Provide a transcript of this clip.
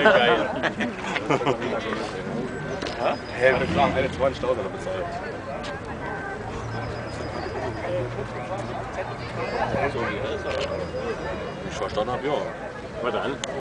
geil. Hä, klar, eine 20.000 bezahlt. Ich verstanden habe, ja. Was dann?